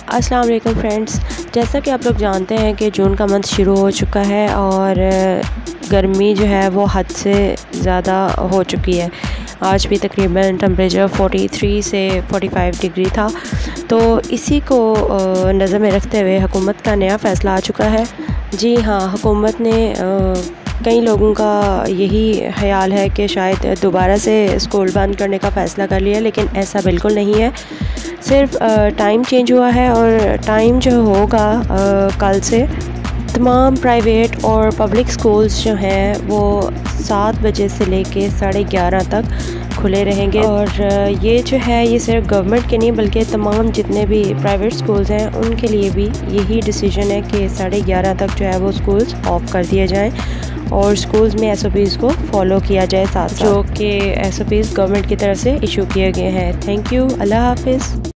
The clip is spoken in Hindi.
अस्सलाम वालेकुम फ्रेंड्स, जैसा कि आप लोग जानते हैं कि जून का मंथ शुरू हो चुका है और गर्मी जो है वो हद से ज़्यादा हो चुकी है। आज भी तकरीबन टेम्परेचर 43 से 45 डिग्री था। तो इसी को नज़र में रखते हुए हुकूमत का नया फ़ैसला आ चुका है। जी हाँ, हुकूमत ने कई लोगों का यही ख़याल है कि शायद दोबारा से स्कूल बंद करने का फ़ैसला कर लिया, लेकिन ऐसा बिल्कुल नहीं है। सिर्फ टाइम चेंज हुआ है और टाइम जो होगा कल से तमाम प्राइवेट और पब्लिक स्कूल्स जो हैं वो 7 बजे से लेके 11:30 तक खुले रहेंगे। और ये जो है ये सिर्फ गवर्नमेंट के नहीं बल्कि तमाम जितने भी प्राइवेट स्कूल्स हैं उनके लिए भी यही डिसीजन है कि 11:30 तक जो है वो स्कूल्स ऑफ कर दिए जाएं और स्कूल्स में SOPs को फॉलो किया जाए साथ जो कि SOPs गवर्नमेंट की तरफ से इशू किए गए हैं। थैंक यू, अल्लाह हाफिज़।